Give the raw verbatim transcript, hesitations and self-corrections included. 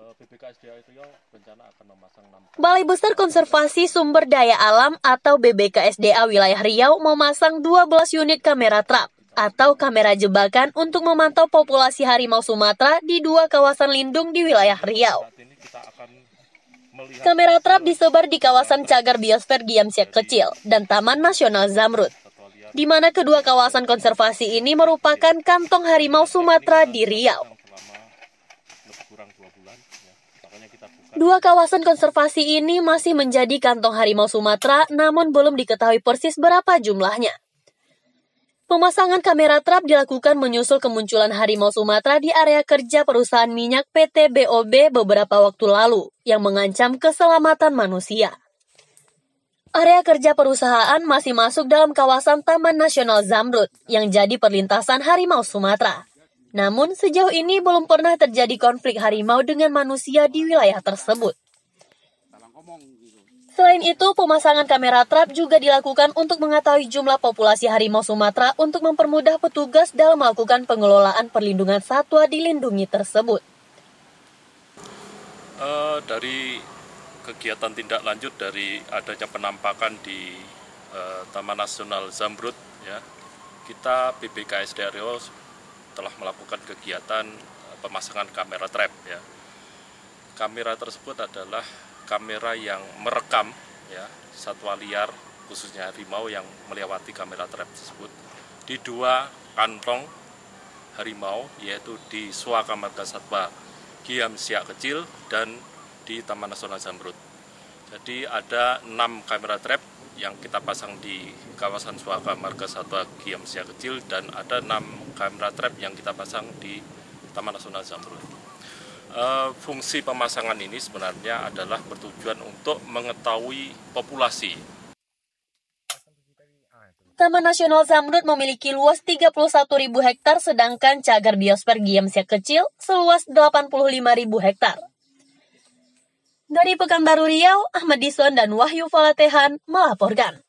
Balai Besar Konservasi Sumber Daya Alam atau B B K S D A wilayah Riau memasang dua belas unit kamera trap atau kamera jebakan untuk memantau populasi harimau Sumatera di dua kawasan lindung di wilayah Riau. Kamera trap disebar di kawasan Cagar Biosfer Giamsiak Kecil dan Taman Nasional Zamrud, di mana kedua kawasan konservasi ini merupakan kantong harimau Sumatera di Riau. Dua kawasan konservasi ini masih menjadi kantong harimau Sumatera, namun belum diketahui persis berapa jumlahnya. Pemasangan kamera trap dilakukan menyusul kemunculan harimau Sumatera di area kerja perusahaan minyak P T B O B beberapa waktu lalu, yang mengancam keselamatan manusia. Area kerja perusahaan masih masuk dalam kawasan Taman Nasional Zamrud, yang jadi perlintasan harimau Sumatera. Namun, sejauh ini belum pernah terjadi konflik harimau dengan manusia di wilayah tersebut. Selain itu, pemasangan kamera trap juga dilakukan untuk mengetahui jumlah populasi harimau Sumatera untuk mempermudah petugas dalam melakukan pengelolaan perlindungan satwa dilindungi tersebut. Uh, dari kegiatan tindak lanjut dari adanya penampakan di uh, Taman Nasional Zamrud, ya, kita B B K S D A Riau telah melakukan kegiatan pemasangan kamera trap. Ya. Kamera tersebut adalah kamera yang merekam, ya, satwa liar khususnya harimau yang melewati kamera trap tersebut di dua kantong harimau, yaitu di Suaka Marga Satwa Giamsiak Kecil dan di Taman Nasional Zamrud. Jadi ada enam kamera trap yang kita pasang di kawasan Suaka Marga Satwa Giamsiak Kecil dan ada enam kamera trap yang kita pasang di Taman Nasional Zamrud. E, fungsi pemasangan ini sebenarnya adalah bertujuan untuk mengetahui populasi. Taman Nasional Zamrud memiliki luas tiga puluh satu ribu hektar, sedangkan Cagar Biosfer Giamsiak Kecil seluas delapan puluh lima ribu hektar. Dari Pekanbaru Riau, Ahmad Dison dan Wahyu Falatehan melaporkan.